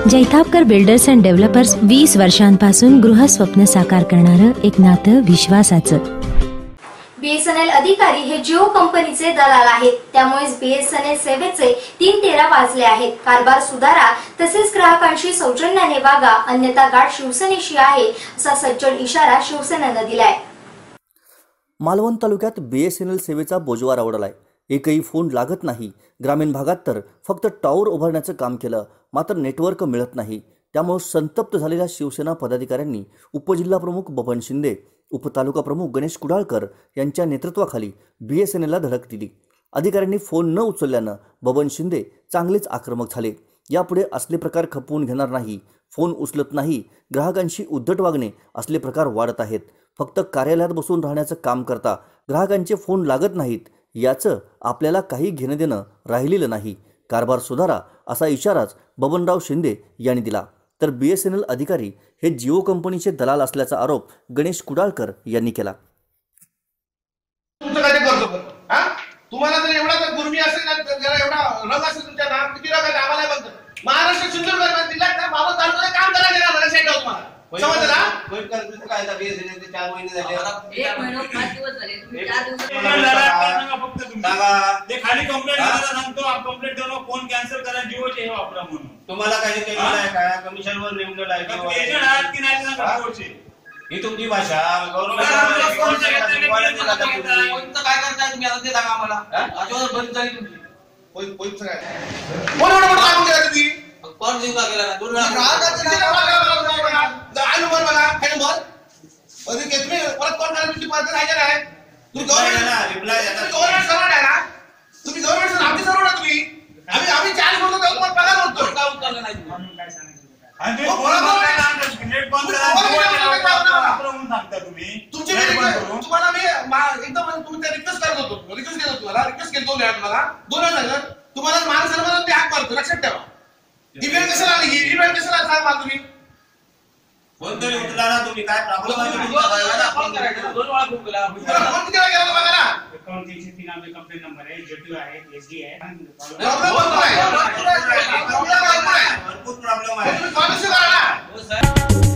Jaitapkar builders and developers 20 वर्षांपासून गृहस्वप्न साकार करणारं एक नातं विश्वासाचं। बीएसएनएल अधिकारी हे जिओ कंपनीचे दलाल आहेत, त्यामुळेच बीएसएनएल सेवेचे 3 तेरा वाजले आहेत। कारभार सुधारा, तसेच ग्राहकांशी सौजन्याने वागा, अन्यथा गाठ शिवसेनेशी आहे असा सज्जड इशारा शिवसेनेनं दिलाय। मालवण तालुक्यात बीएसएनएल सेवेचा बोजवार आवडलाय। एकही फोन लागत नाही। ग्रामीण भागात तर फक्त टॉवर उभारण्याचं काम केलं, मात्र नेटवर्क मिळत नाही। त्यामुळे संतप्त झालेल्या शिवसेना पदाधिकाऱ्यांनी उपजिल्हा प्रमुख बबन शिंदे, उपतालुका प्रमुख गणेश कुडाळकर यांच्या नेतृत्वाखाली बीएसएनएलला धडक दिली। अधिकाऱ्यांनी फोन न उचलल्यानं बबन शिंदे चांगलेच आक्रमक झाले। यापुढे असले प्रकार खपवून घेणार नाही, फोन उचलत नाही, ग्राहकांशी उद्धट वागणे असले प्रकार वाढत आहेत। फक्त कार्यालयात बसून राहण्याचं काम करता, ग्राहकांचे फोन लागत नाहीत, याचं आपल्याला काही घेणं देणं राहिलेलं नाही। कारभार सुधारा असा इशाराच बबनराव शिंदे यांनी दिला। तर बीएसएनएल अधिकारी हे जिओ कंपनीचे दलाल असल्याचा आरोप गणेश कुडाळकर यांनी केला। तुम्हाला जर एवढा जर गुरमी असेल ना, जर एवढा रंग असेल तुमच्या नाम, किती रंग आम्हाला बघ। महाराष्ट्र सुंदर गरबा जिल्हा तर मावळ तालुक्यात काम करायला गेला मला सेट होत मला समजला। कोण करतो काय आता बीएसएनएल चे 4 महिने झाले, 1 महिना 5 दिवस झाले, तुम्ही 4 दिवस सांगा फक्त तुम्ही सांगा। ते खाली कंप्लेंट करायला सांगतो, आप कंप्लेंट देऊ, फोन कॅन्सल करा, जिओचे हे वापरा म्हणून। तुम्हाला काही केलेलं आहे का? कमिशनवर नेमलेलं आहे का? एजंट आहात की नाही सांगा जिओचे। ही तुमची भाषा गव्हर्नमेंट काय करताय तुम्ही आता ते सांगा आम्हाला। अजून बंद झाली तुमची पोलीसचं काय कोण एवढं मोठं काम केलं तुम्ही? कोण जीव का केला ना? 2 वेळा आलू बर बघा काय बर अरे के तुम्ही परत कोण करायला तुमची पद्धत आहे का नाही? तुम्ही गव्हर्नमेंट ना रिप्लाय देता, गव्हर्नमेंट सर्वंट आहे ना तुम्ही, गव्हर्नमेंट आमची सर्वंट आहे तुम्ही। आम्ही 4 बोलतो तेव्हा तुम्हाला पगार होतो का? उचलला नाही तुम्ही काय सांगायचं आणि ते फोन नेट बंद करा म्हणून सांगता तुम्ही। तुमची तुम्हाला मी एकदम तुम्ही ते रिक्वेस्ट करत होतो, रिक्वेस्ट केलं तुम्हाला, रिक्वेस्ट केलं 2 वेळा तुम्हाला, 2 वेळा झालं तुम्हाला मान सन्मान ते हाक मारतो, लक्षात ठेवा। ईमेल कशाला आली, ईमेल कशाला सांगा मला तुम्ही। फोन तरी उचला ना तुम्ही, काय प्रॉब्लेम आहे तुमचा? फोन करायचा 2 वेळा फोन केला, फोन किती वेळा केला बघा ना। अकाउंट 303 आपले कंप्लेंट नंबर आहे, जेटीओ आहे, एसडी आहे, प्रॉब्लेम भरपूर आहे, भरपूर प्रॉब्लेम आहे, तुम्ही कॉल करा ना। हो सर।